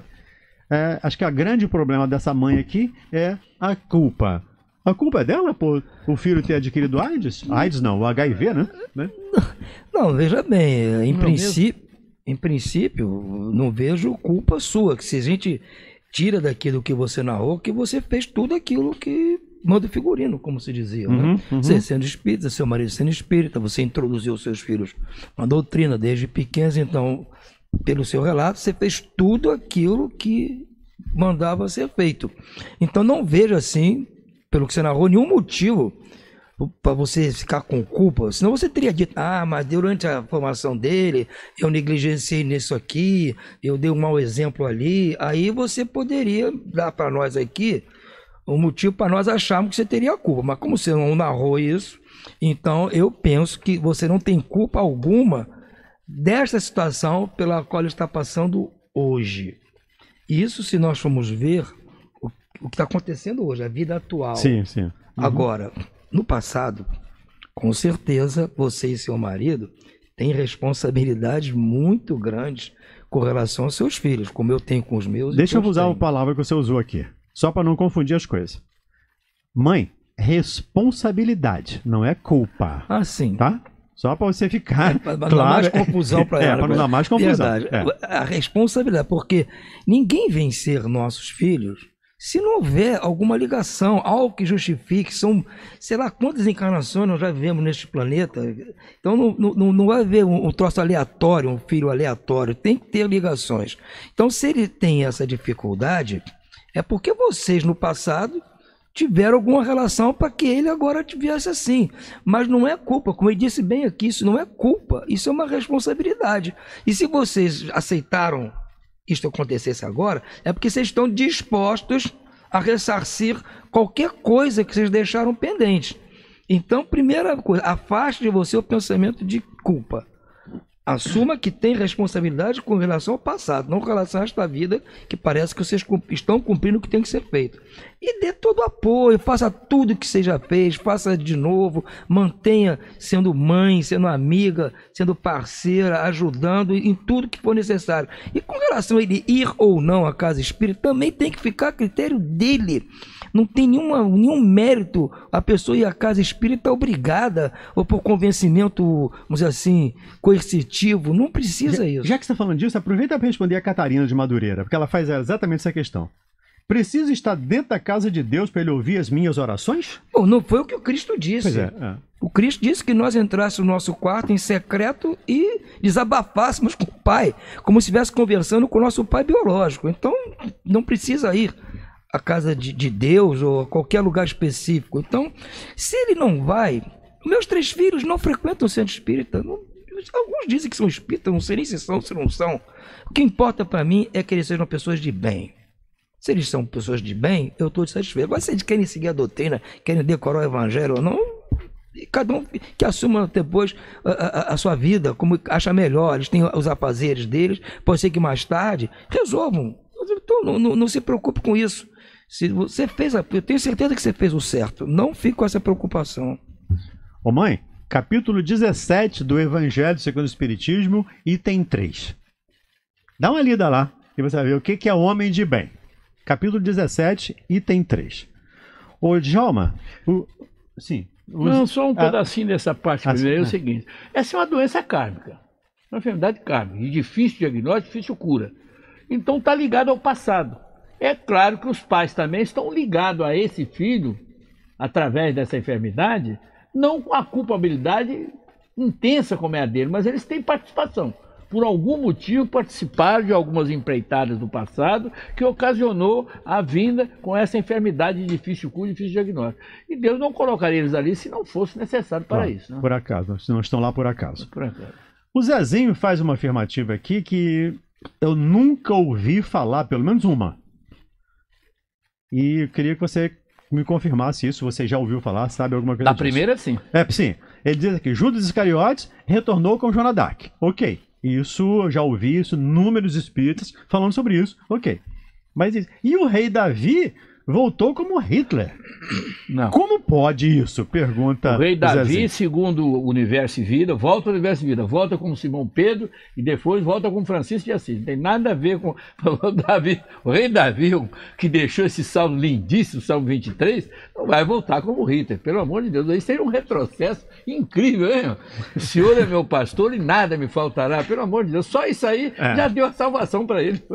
É, acho que o grande problema dessa mãe aqui é a culpa. A culpa é dela por o filho ter adquirido AIDS? AIDS não, o H I V, né? né? Não, veja bem, em princípio, em princípio, não vejo culpa sua, que se a gente tira daquilo que você narrou, que você fez tudo aquilo que manda figurino, como se dizia, uhum, né? Uhum. Você sendo espírita, seu marido sendo espírita, você introduziu os seus filhos uma doutrina desde pequenos, então, pelo seu relato, você fez tudo aquilo que mandava ser feito. Então não vejo assim, pelo que você narrou, nenhum motivo para você ficar com culpa, senão você teria dito, ah, mas durante a formação dele, eu negligenciei nisso aqui, eu dei um mau exemplo ali, aí você poderia dar para nós aqui um motivo para nós acharmos que você teria culpa, mas como você não narrou isso, então eu penso que você não tem culpa alguma desta situação pela qual ele está passando hoje. Isso se nós formos ver o, o que está acontecendo hoje, a vida atual. Sim, sim. Uhum. Agora, no passado, com certeza, você e seu marido têm responsabilidades muito grandes com relação aos seus filhos, como eu tenho com os meus. Deixa eu usar tenho. a palavra que você usou aqui, só para não confundir as coisas. Mãe, responsabilidade, não é culpa. Ah, sim. Tá? Só para você ficar é, para claro. Não dar mais confusão para ela. É, para não dar mais confusão. Verdade. É. A responsabilidade, porque ninguém vem ser nossos filhos se não houver alguma ligação, algo que justifique. São, sei lá, quantas encarnações nós já vivemos neste planeta. Então não, não, não vai haver um, um troço aleatório, um filho aleatório. Tem que ter ligações. Então, se ele tem essa dificuldade, é porque vocês no passado tiveram alguma relação para que ele agora tivesse assim. Mas não é culpa, como eu disse bem aqui, isso não é culpa, isso é uma responsabilidade. E se vocês aceitaram isto acontecesse agora, é porque vocês estão dispostos a ressarcir qualquer coisa que vocês deixaram pendente. Então, primeira coisa, afaste de você o pensamento de culpa. Assuma que tem responsabilidade com relação ao passado, não com relação a esta vida, que parece que vocês estão cumprindo o que tem que ser feito. E dê todo o apoio, faça tudo que você já fez, faça de novo, mantenha sendo mãe, sendo amiga, sendo parceira, ajudando em tudo que for necessário. E com relação a ele ir ou não à casa espírita, também tem que ficar a critério dele. Não tem nenhuma, nenhum mérito a pessoa ir à casa espírita obrigada ou por convencimento, vamos dizer assim, coercitivo. Não precisa já, isso. Já que você está falando disso, aproveita para responder a Catarina de Madureira, porque ela faz exatamente essa questão. Preciso estar dentro da casa de Deus para ele ouvir as minhas orações? Bom, não foi o que o Cristo disse. Pois é, é. O Cristo disse que nós entrássemos no nosso quarto em secreto e desabafássemos com o Pai, como se estivesse conversando com o nosso Pai biológico. Então, não precisa ir à casa de, de Deus ou a qualquer lugar específico. Então, se ele não vai... Meus três filhos não frequentam o centro espírita. Não, alguns dizem que são espíritas, não sei nem se são, se não são. O que importa para mim é que eles sejam pessoas de bem. Se eles são pessoas de bem, eu estou satisfeito. Agora, se eles querem seguir a doutrina, querem decorar o evangelho ou não, cada um que assuma depois a, a, a sua vida, como acha melhor. Eles têm os afazeres deles, pode ser que mais tarde resolvam. Então, não, não, não se preocupe com isso. Se você fez, a, eu tenho certeza que você fez o certo. Não fique com essa preocupação. Ô mãe, capítulo dezessete do Evangelho segundo o Espiritismo, item três. Dá uma lida lá e você vai ver o que, que é homem de bem. Capítulo dezessete, item três. Ô, Djalma, o... sim. Os... Não, só um ah, pedacinho dessa parte primeiro, é o seguinte. Essa é uma doença kármica, uma enfermidade kármica, e difícil diagnóstico, difícil cura. Então está ligado ao passado. É claro que os pais também estão ligados a esse filho, através dessa enfermidade, não com a culpabilidade intensa como é a dele, mas eles têm participação. Por algum motivo participaram de algumas empreitadas do passado que ocasionou a vinda com essa enfermidade de difícil cura, difícil diagnóstico. E Deus não colocaria eles ali se não fosse necessário para ah, isso. Né? Por acaso, se não estão lá por acaso. Por acaso. O Zezinho faz uma afirmativa aqui que eu nunca ouvi falar, pelo menos uma. E eu queria que você me confirmasse isso, você já ouviu falar, sabe alguma coisa Da disso? primeira, sim. É, sim. Ele diz aqui, Judas Iscariotes retornou com Joana d'Arc. Ok. Isso, eu já ouvi isso, números espíritas falando sobre isso. Ok. Mas e o rei Davi voltou como Hitler? Não. Como pode isso? Pergunta o rei Davi, Zezinho. segundo o Universo e Vida, volta ao Universo e Vida, volta com Simão Pedro e depois volta com Francisco de Assis. Não tem nada a ver com o Davi. O rei Davi, que deixou esse salmo lindíssimo, Salmo vinte e três, não vai voltar como Hitler. Pelo amor de Deus, isso seria um retrocesso incrível, hein? O Senhor é meu pastor e nada me faltará. Pelo amor de Deus, só isso aí é. já deu a salvação para ele.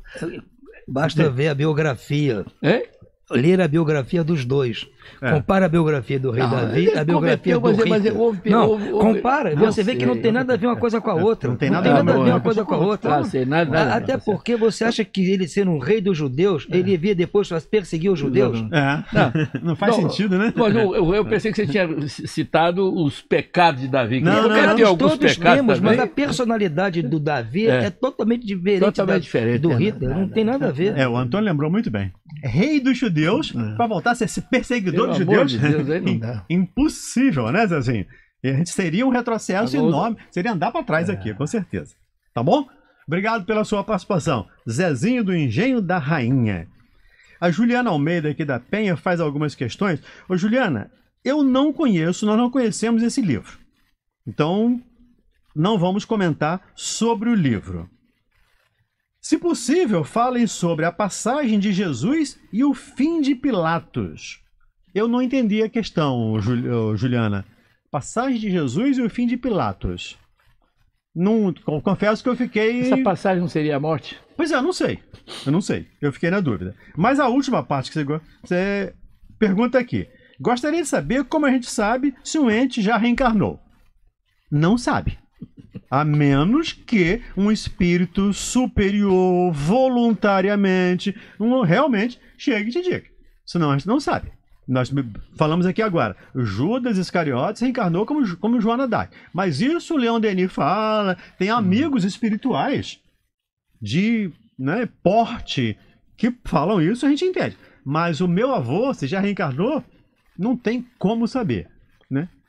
Basta ver a biografia. É? Ler a biografia dos dois. É. Compara a biografia do rei não, Davi, a biografia do Hitler. Mas houve, não, houve, houve, compara, não, você vê que não tem nada a ver uma coisa com a outra. Não tem nada, não tem nada nada a ver uma coisa com a outra. Ah, sei, nada, nada, Até nada, porque você acha que ele sendo um rei dos judeus, é. ele devia depois perseguir os judeus? É. Não, não faz não, sentido, né? Mas eu, eu pensei que você tinha citado os pecados de Davi. Não, não, não, tem alguns todos pecados temos, também. mas a personalidade do Davi é, é totalmente diferente, totalmente da, diferente do é, Hitler. Não, não tem nada a ver. É, o Antônio lembrou muito bem. Rei dos judeus, é. para voltar a ser perseguidor dos judeus? De Deus, aí não dá. Impossível, né, Zezinho? E a gente seria um retrocesso Agora... enorme, seria andar para trás é. aqui, com certeza. Tá bom? Obrigado pela sua participação. Zezinho do Engenho da Rainha. A Juliana Almeida aqui da Penha faz algumas questões. Ô Juliana, eu não conheço, nós não conhecemos esse livro. Então, não vamos comentar sobre o livro. Se possível, falem sobre a passagem de Jesus e o fim de Pilatos. Eu não entendi a questão, Juliana. Passagem de Jesus e o fim de Pilatos. Não, confesso que eu fiquei... Essa passagem não seria a morte? Pois é, eu não sei. Eu não sei. Eu fiquei na dúvida. Mas a última parte que você, você pergunta aqui. Gostaria de saber como a gente sabe se um ente já reencarnou. Não sabe. A menos que um espírito superior, voluntariamente, um, realmente chegue e te diga. Senão a gente não sabe. Nós falamos aqui agora, Judas Iscariotes reencarnou como, como Joana d'Arc. Mas isso o Leon Denis fala, tem amigos espirituais de né, porte que falam isso, a gente entende. Mas o meu avô, se já reencarnou, não tem como saber. Né?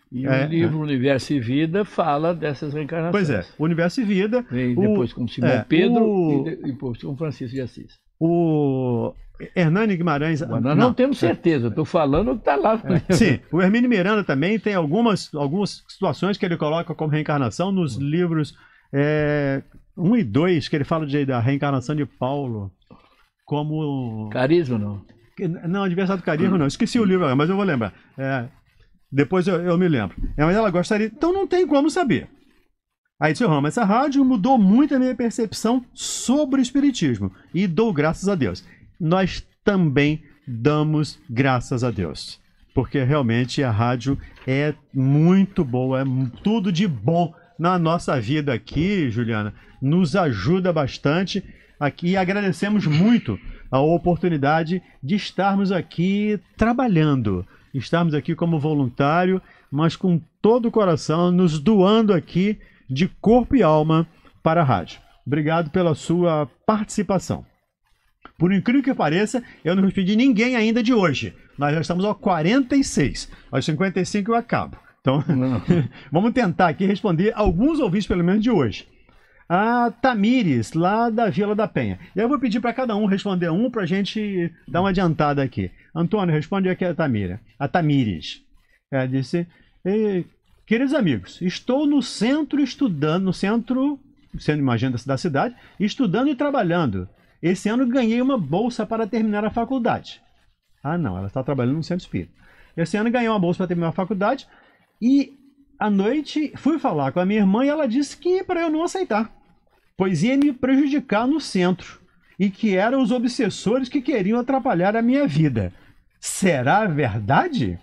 E É, o livro Universo e Vida fala dessas reencarnações. Pois é, Universo e Vida. Vem o- depois com Simão é, Pedro o- e de- e depois com Francisco de Assis. O Hernani Guimarães. Mas nós não, temos certeza, eu estou falando o que está lá no livro. Sim, o Hermínio Miranda também tem algumas, algumas situações que ele coloca como reencarnação nos livros é, um e dois, que ele fala de, da reencarnação de Paulo como... Carisma não. Não, Adversário do Carisma não, esqueci o livro, mas eu vou lembrar. É, depois eu, eu me lembro. É, mas ela gostaria... Então não tem como saber. Aí, seu Rama, essa rádio mudou muito a minha percepção sobre o Espiritismo. E dou graças a Deus. Nós também damos graças a Deus. Porque realmente a rádio é muito boa, é tudo de bom na nossa vida aqui, Juliana. Nos ajuda bastante aqui e agradecemos muito a oportunidade de estarmos aqui trabalhando. Estarmos aqui como voluntário, mas com todo o coração, nos doando aqui de corpo e alma para a rádio. Obrigado pela sua participação. Por incrível que pareça, eu não respondi ninguém ainda de hoje. Nós já estamos aos quarenta e seis. Aos cinquenta e cinco eu acabo. Então, vamos tentar aqui responder alguns ouvintes, pelo menos de hoje. A Tamires, lá da Vila da Penha. E aí eu vou pedir para cada um responder um para a gente dar uma adiantada aqui. Antônio, responde aqui a Tamira. A Tamires. Ela disse... Queridos amigos, estou no centro estudando, no centro, sendo imagina da cidade, estudando e trabalhando. Esse ano ganhei uma bolsa para terminar a faculdade. Ah, não, ela está trabalhando no centro espírita. Esse ano ganhei uma bolsa para terminar a faculdade e à noite fui falar com a minha irmã e ela disse que para eu não aceitar, pois ia me prejudicar no centro e que eram os obsessores que queriam atrapalhar a minha vida. Será verdade?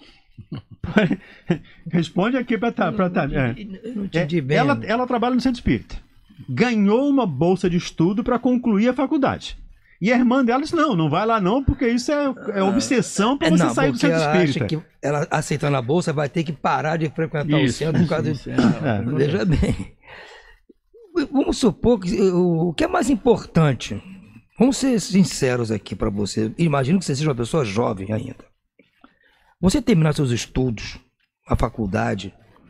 Responde aqui para tá, tá, é. Eu não entendi bem. Ela, ela trabalha no centro espírita. Ganhou uma bolsa de estudo para concluir a faculdade. E a irmã dela disse: não, não vai lá não, porque isso é, é obsessão para você não, sair do centro ela espírita. acha que ela aceitando a bolsa vai ter que parar de frequentar Isso, o centro por causa isso, disso. é. Veja bem. Vamos supor que o que é mais importante. Vamos ser sinceros aqui para você. Imagino que você seja uma pessoa jovem ainda. Você terminar seus estudos, a faculdade,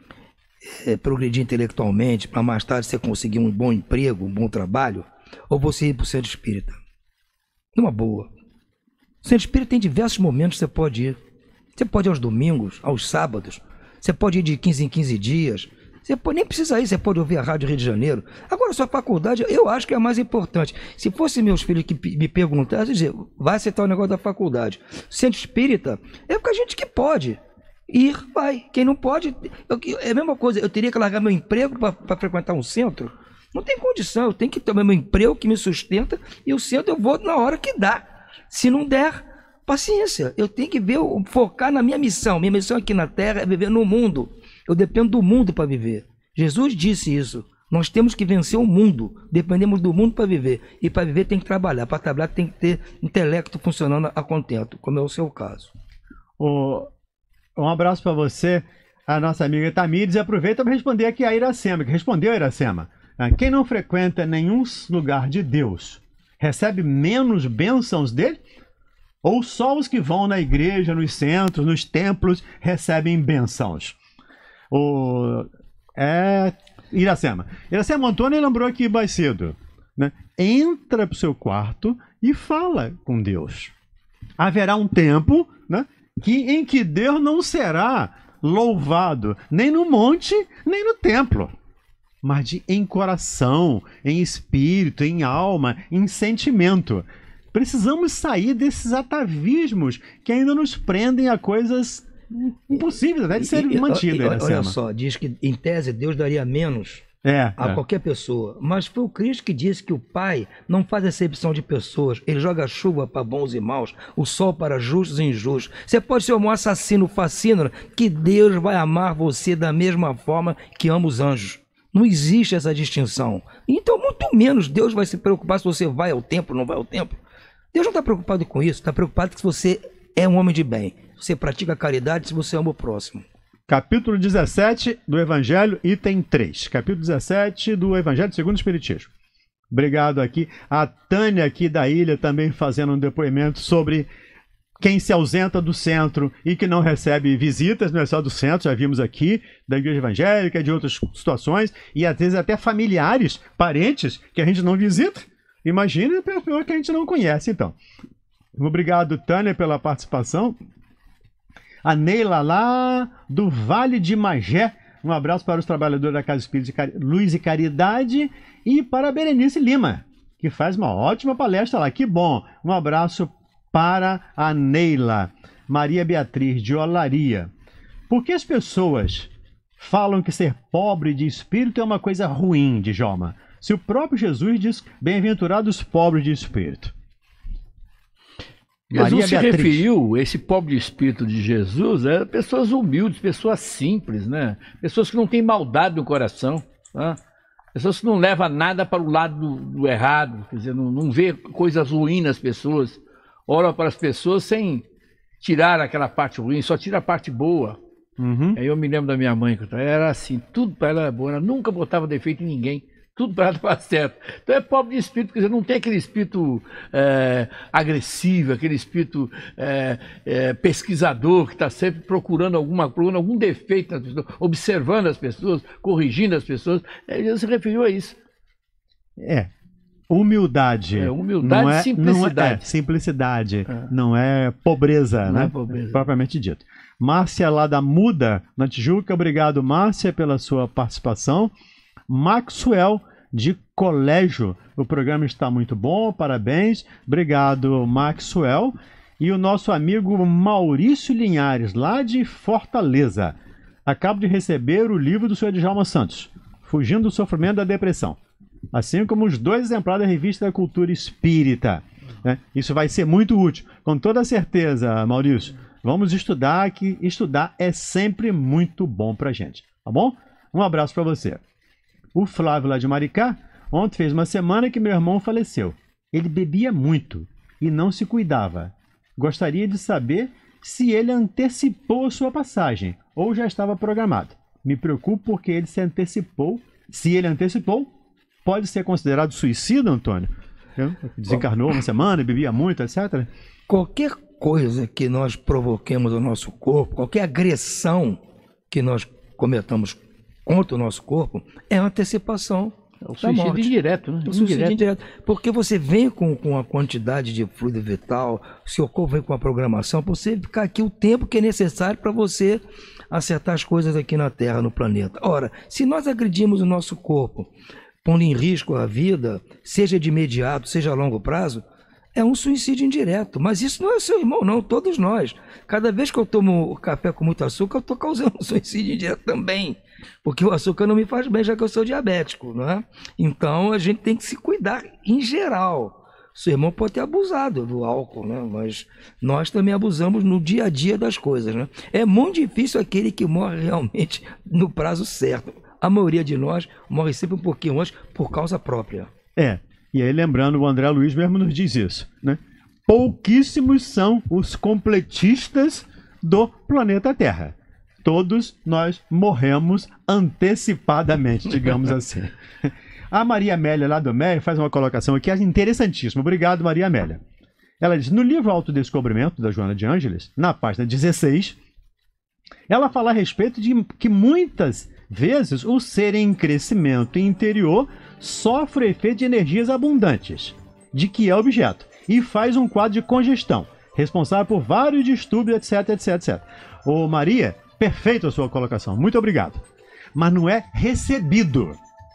é, progredir intelectualmente, para mais tarde você conseguir um bom emprego, um bom trabalho, ou você ir para o centro espírita? Numa boa. O centro espírita tem diversos momentos que você pode ir. Você pode ir aos domingos, aos sábados, você pode ir de quinze em quinze dias, você pode, nem precisa ir, você pode ouvir a Rádio Rio de Janeiro. Agora, sua faculdade, eu acho que é a mais importante. Se fosse meus filhos que me perguntassem, dizer, vai aceitar o negócio da faculdade. Centro espírita é porque a gente que pode ir, vai. Quem não pode, eu, é a mesma coisa, eu teria que largar meu emprego para frequentar um centro? Não tem condição, eu tenho que ter meu emprego que me sustenta e o centro eu vou na hora que dá. Se não der, paciência. Eu tenho que ver, focar na minha missão. Minha missão aqui na Terra é viver no mundo. Eu dependo do mundo para viver. Jesus disse isso. Nós temos que vencer o mundo. Dependemos do mundo para viver. E para viver tem que trabalhar. Para trabalhar tem que ter intelecto funcionando a contento, como é o seu caso. O... Um abraço para você, a nossa amiga Tamires. E aproveita para responder aqui a Iracema, que respondeu a Iracema. Quem não frequenta nenhum lugar de Deus recebe menos bênçãos dele? Ou só os que vão na igreja, nos centros, nos templos, recebem bênçãos? O... É... Iracema. Iracema Antônio lembrou aqui mais cedo, né? Entra para o seu quarto e fala com Deus. Haverá um tempo, né, que, em que Deus não será louvado nem no monte, nem no templo, mas de, em coração, em espírito, em alma, em sentimento. Precisamos sair desses atavismos que ainda nos prendem a coisas impossíveis até de serem mantidas. Olha só, diz que em tese Deus daria menos é, a é. qualquer pessoa, mas foi o Cristo que disse que o Pai não faz acepção de pessoas, ele joga chuva para bons e maus, o sol para justos e injustos. Você pode ser um assassino fascínora, que Deus vai amar você da mesma forma que ama os anjos. Não existe essa distinção. Então, muito menos Deus vai se preocupar se você vai ao templo ou não vai ao templo. Deus não está preocupado com isso, está preocupado se você é um homem de bem. Você pratica a caridade se você ama o próximo. Capítulo dezessete do Evangelho, item três. Capítulo dezessete do Evangelho segundo o Espiritismo. Obrigado aqui. A Tânia aqui da ilha também fazendo um depoimento sobre quem se ausenta do centro e que não recebe visitas, não é só do centro, já vimos aqui, da igreja evangélica, de outras situações, e às vezes até familiares, parentes, que a gente não visita. Imagina a pessoa que a gente não conhece, então. Obrigado, Tânia, pela participação. A Neila lá do Vale de Magé. Um abraço para os trabalhadores da Casa Espírita de Car... Luz e Caridade. E para a Berenice Lima, que faz uma ótima palestra lá. Que bom. Um abraço para a Neila. Maria Beatriz de Olaria. Por que as pessoas falam que ser pobre de espírito é uma coisa ruim, Djalma? Se o próprio Jesus diz, bem-aventurados pobres de espírito. Jesus Maria se Beatriz. referiu, esse pobre de espírito de Jesus, é pessoas humildes, pessoas simples, né? Pessoas que não têm maldade no coração, né? Pessoas que não levam nada para o lado do, do errado, quer dizer, não, não vê coisas ruins nas pessoas, olha para as pessoas sem tirar aquela parte ruim, só tira a parte boa. Uhum. Aí eu me lembro da minha mãe, que era assim, tudo para ela era bom, ela nunca botava defeito em ninguém. Tudo para ela estava certo. Então é pobre de espírito, quer dizer, não tem aquele espírito é, agressivo, aquele espírito é, é, pesquisador que está sempre procurando, alguma, procurando algum defeito nas pessoas, observando as pessoas, corrigindo as pessoas. Jesus se referiu a isso. É. Humildade. É, humildade não é, e simplicidade. Não é, simplicidade. É. Não é pobreza, não né? É pobreza. Propriamente dito. Márcia lá da Muda, na Tijuca. Obrigado, Márcia, pela sua participação. Maxwell de Colégio, o programa está muito bom, parabéns, obrigado, Maxwell. E o nosso amigo Maurício Linhares, lá de Fortaleza, acabo de receber o livro do senhor Djalma Santos, Fugindo do Sofrimento da Depressão, assim como os dois exemplares da Revista da Cultura Espírita, né? Isso vai ser muito útil, com toda certeza, Maurício. Vamos estudar, que estudar é sempre muito bom pra gente, tá bom? Um abraço para você. O Flávio lá de Maricá, ontem fez uma semana que meu irmão faleceu. Ele bebia muito e não se cuidava. Gostaria de saber se ele antecipou a sua passagem ou já estava programado. Me preocupo porque ele se antecipou. Se ele antecipou, pode ser considerado suicídio, Antônio? Desencarnou uma semana, bebia muito, etcétera. Qualquer coisa que nós provoquemos ao nosso corpo, qualquer agressão que nós cometamos contra o nosso corpo, é uma antecipação. É o suicídio indireto, né? O suicídio indireto. Porque você vem com, com a quantidade de fluido vital, o seu corpo vem com a programação, para você ficar aqui o tempo que é necessário para você acertar as coisas aqui na Terra, no planeta. Ora, se nós agredimos o nosso corpo, pondo em risco a vida, seja de imediato, seja a longo prazo, é um suicídio indireto. Mas isso não é o seu irmão, não, todos nós. Cada vez que eu tomo café com muito açúcar, eu estou causando um suicídio indireto também. Porque o açúcar não me faz bem, já que eu sou diabético, não é? Então a gente tem que se cuidar em geral. Seu irmão pode ter abusado do álcool, né? Mas nós também abusamos no dia a dia das coisas, né? É muito difícil aquele que morre realmente no prazo certo. A maioria de nós morre sempre um pouquinho antes por causa própria. É, e aí lembrando, o André Luiz mesmo nos diz isso, né? Pouquíssimos são os completistas do planeta Terra. Todos nós morremos antecipadamente, digamos assim. A Maria Amélia lá do M E I faz uma colocação aqui interessantíssima. Obrigado, Maria Amélia. Ela diz, no livro Autodescobrimento, da Joana de Ângeles, na página dezesseis, ela fala a respeito de que muitas vezes o ser em crescimento interior sofre o efeito de energias abundantes, de que é objeto, e faz um quadro de congestão, responsável por vários distúrbios, etc, etc, etcétera. Ô Maria, perfeita a sua colocação, muito obrigado. Mas não é recebido.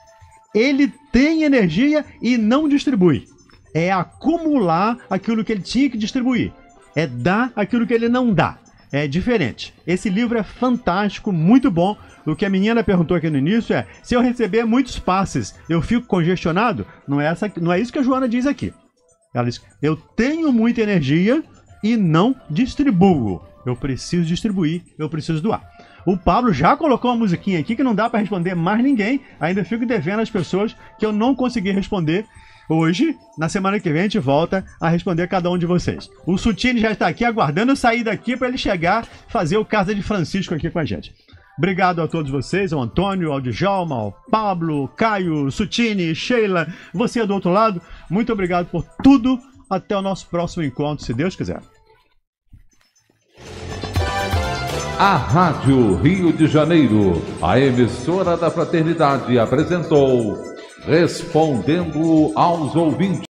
Ele tem energia e não distribui. É acumular aquilo que ele tinha que distribuir. É dar aquilo que ele não dá. É diferente. Esse livro é fantástico, muito bom. O que a menina perguntou aqui no início é, se eu receber muitos passes, eu fico congestionado? Não é, essa, não é isso que a Joana diz aqui. Ela diz, eu tenho muita energia e não distribuo. Eu preciso distribuir, eu preciso doar. O Pablo já colocou uma musiquinha aqui que não dá para responder mais ninguém. Ainda fico devendo às pessoas que eu não consegui responder hoje. Na semana que vem a gente volta a responder a cada um de vocês. O Sutini já está aqui aguardando eu sair daqui para ele chegar fazer o Casa de Francisco aqui com a gente. Obrigado a todos vocês, ao Antônio, ao Djalma, ao Pablo, Caio, Sutini, Sheila, você do outro lado. Muito obrigado por tudo. Até o nosso próximo encontro, se Deus quiser. A Rádio Rio de Janeiro, a emissora da Fraternidade, apresentou Respondendo aos Ouvintes.